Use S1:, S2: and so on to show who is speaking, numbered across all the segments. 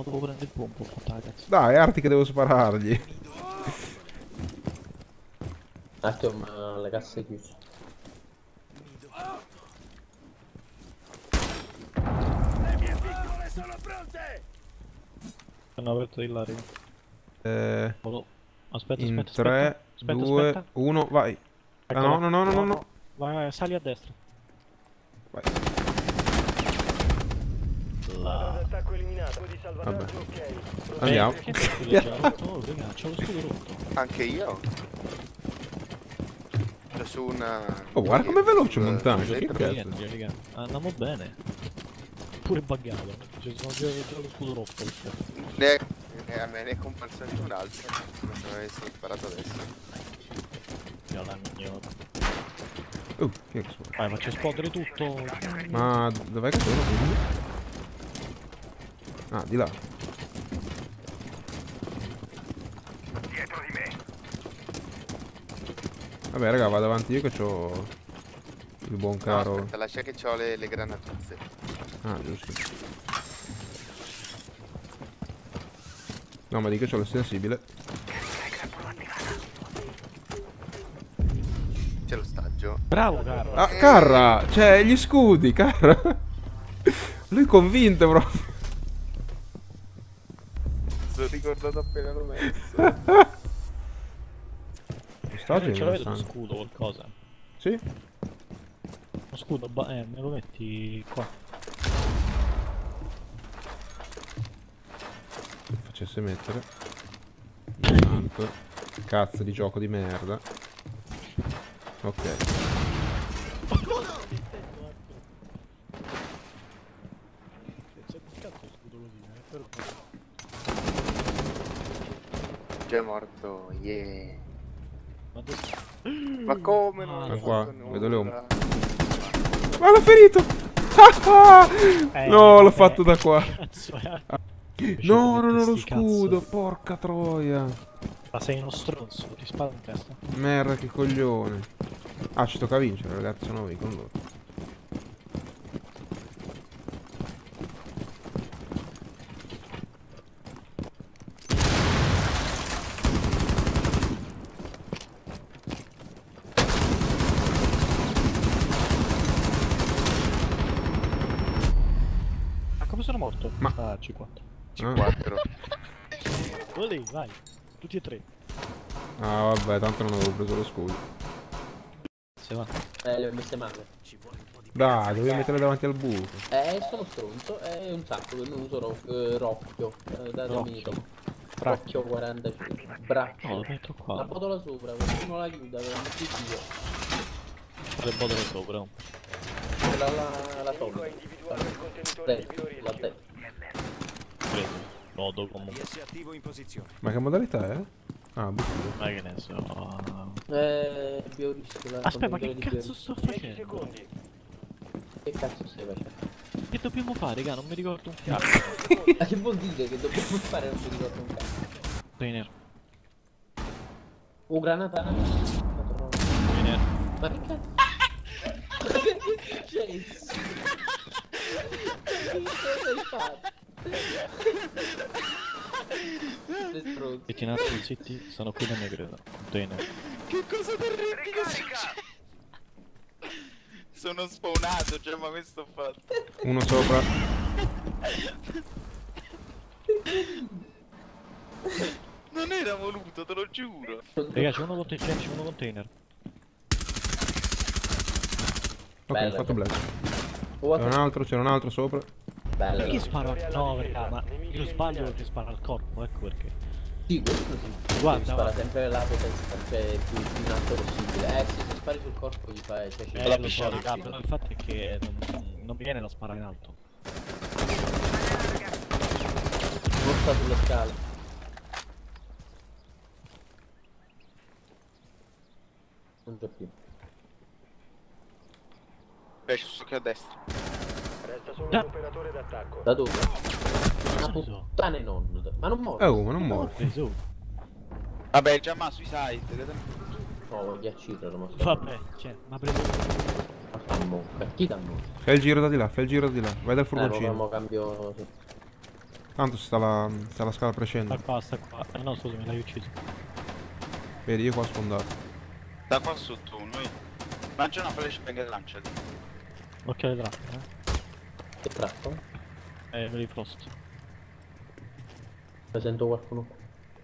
S1: devo prendere il pompo, fatta la cazzo.
S2: Dai, arti che devo sparargli.
S3: Un attimo, ma le casse chiuse.
S4: Le mie pistole sono pronte!
S1: Hanno aperto di là, raga. Aspetta,
S2: In
S1: aspetta,
S2: 3,
S1: aspetta.
S2: 2,
S1: Aspetta.
S2: 1, vai. Ah,
S1: Eccolo.
S2: no.
S1: Vai, vai, sali a destra.
S2: Vai.
S1: Là.
S4: Attacco eliminato di salvataggio, ok.
S2: Andiamo.
S1: Che è già rotto? Oh, raga, c'ho lo scudo rotto.
S5: Anche io. C'è su una...
S2: Oh, guarda com'è veloce il montaggio. Che
S1: Raga,
S2: cazzo.
S1: raga, andiamo bene. Pure buggato. Cioè, sono già lo scudo rotto.
S5: A me ne è comparsa di un altro. Non so se avessi sparato adesso.
S1: Io la mignotta.
S2: Che cazzo.
S1: Vai, faccio esplodere tutto.
S2: Ma dov'è che sono quindi? Ah, di là.
S4: Dietro di me.
S2: Vabbè, raga, vado avanti io che c'ho il buon
S5: No,
S2: caro.
S5: aspetta, lascia che ho le granatuzze.
S2: Ah, giusto. No, ma dico c'ho l'estensibile.
S5: C'è lo stagio.
S1: Bravo, caro.
S2: Ah, Carra! C'è gli scudi, Carra! Lui è convinto proprio.
S5: Sono ricordato appena l'ho messo.
S2: Lo stadio è
S1: Ce l'avete uno
S2: interessante.
S1: scudo qualcosa?
S2: Sì?
S1: Uno scudo, me lo metti qua.
S2: Mi facesse mettere. Tanto. Cazzo di gioco di merda. Ok.
S5: Già è morto, yeah.
S1: Ma dove...
S5: Ma come non
S1: Ah,
S5: ho
S2: qua,
S5: fatto nulla?
S2: vedo Leon. Ma l'ho ferito! No, l'ho fatto da qua.
S1: Cazzo è?
S2: No, non ho lo
S1: Sti
S2: scudo,
S1: cazzo.
S2: porca troia.
S1: Ma sei uno stronzo, ti sparo in testa.
S2: Merda, che coglione. Ah, ci tocca vincere, ragazzi, sono voi con loro.
S1: Ma come sono morto?
S2: Ma-
S1: Ah, C4.
S2: Ah.
S5: 4.
S1: Lì, vai. Tutti e tre.
S2: Ah, vabbè, tanto non avevo preso lo scudo.
S1: Se va.
S3: Le ho messe male.
S2: Dai, dovevi mettere davanti al buco.
S3: Sono stronzo, è un sacco che non uso Rocchio. Da
S1: Rocchio.
S3: Domenico. Rocchio 45. Braccio.
S1: No, lo metto
S3: La
S1: qua.
S3: botola sopra, qualcuno la chiuda, ve la metti io.
S1: Fate il botolo sopra.
S3: La
S4: Nemico
S3: tolgo.
S4: ha individuato il contenitore di
S3: La
S4: biorischio.
S3: te.
S1: Preso. Lodo comunque.
S4: IS attivo in posizione.
S2: Ma che modalità è? Ah, buco.
S1: Ma che ne so.
S3: Biorischio.
S1: Aspetta, ma che cazzo sto
S4: 10
S1: facendo?
S4: secondi.
S3: Che cazzo stai facendo?
S1: Che dobbiamo fare, raga? Non mi ricordo un cazzo.
S3: Ma che vuol dire che dobbiamo fare? Non mi ricordo un cazzo.
S1: Trainer.
S3: Granata.
S1: Trainer.
S3: Ma che cazzo? Che è successo? Che cosa hai fatto? Sei stronzo.
S1: Metti un attimo zitti, sono qui da me credo. Trainer.
S5: Che cosa terribile succede? Sono spawnato, cioè, ma questo ho fatto.
S2: Uno sopra.
S5: Non era voluto, te lo giuro.
S1: Raga, c'è uno container.
S2: Ok, ho
S3: Bello.
S2: fatto blast.
S3: Oh,
S2: C'era un altro sopra.
S3: bello.
S1: Perché sparo? No, raga, ma io sbaglio perché sparo al corpo, ecco perché.
S3: Sì, questo sì.
S1: Guarda,
S3: Spara
S1: guarda.
S3: sempre lato testa, cioè più in alto possibile. Sì, se spari sul corpo gli fai. Cioè, ci
S1: Lo so, raga, però il fatto è che non mi viene da sparare in alto.
S3: Morta sulle scale. Non c'è più.
S5: Esce su che a destra.
S4: Resta solo
S1: Già.
S4: l'operatore d'attacco.
S3: Da dove? Una
S1: Cosa so?
S3: puttana non. Ma non muore.
S2: Oh, ma non muore.
S1: Preso.
S5: Vabbè, già ma sui site.
S3: No, ghiaccino lo mostro.
S1: Vabbè, cioè, ma preso.
S3: Ma sta mocca. Chi dà mocca?
S2: Fai il giro da di là, fai il giro da di là. Vai dal
S3: Mo
S2: furgoncino.
S3: cambio. Sì.
S2: Tanto sta la scala crescendo.
S1: Sta qua. No, scusami, l'hai ucciso.
S2: Vedi, io qua ho sfondato.
S6: Da qua sotto uno. Mangia una flashbang e lanciati.
S1: Occhio alle trappole,
S3: Che tratto?
S1: per i frost.
S3: Ne sento qualcuno qua.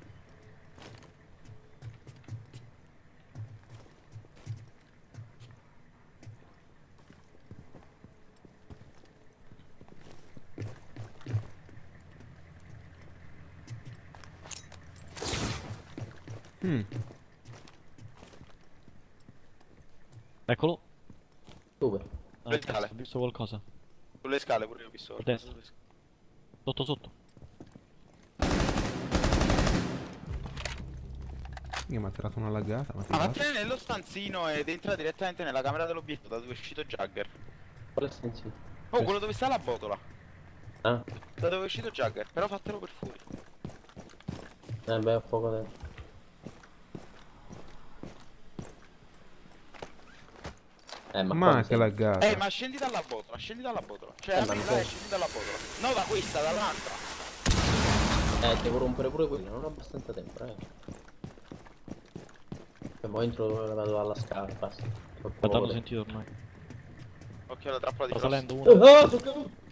S1: Eccolo.
S3: Dove?
S1: Ah,
S6: Le scale.
S1: ho visto qualcosa.
S6: Sulle scale pure io ho visto.
S1: A destra. Sotto sotto.
S2: Io mi ha tirato una laggata, ma
S6: Ah, vattene nello stanzino ed entra direttamente nella camera dell'obiettivo da dove è uscito Jagger.
S3: Quale stanzino?
S6: Oh, quello dove sta la botola.
S3: Ah,
S6: Da dove è uscito Jagger, però fatelo per fuori.
S3: beh, ho poco tempo. Ma
S2: Ma
S3: qua
S2: che laggata.
S6: Ma scendi dalla botola, scendi dalla botola. Cioè,
S3: ma
S6: apri
S3: non
S6: là e
S3: posso.
S6: scendi dalla botola. No, da questa, dall'altra.
S3: Devo rompere pure quello, non ho abbastanza tempo, E poi entro, vado alla scala, basta. Ho poco
S1: L'hanno
S3: tempo.
S1: sentito ormai.
S6: Occhio alla trappola di
S1: Sta
S6: frost.
S1: salendo uno.
S3: Ah, sono caduto!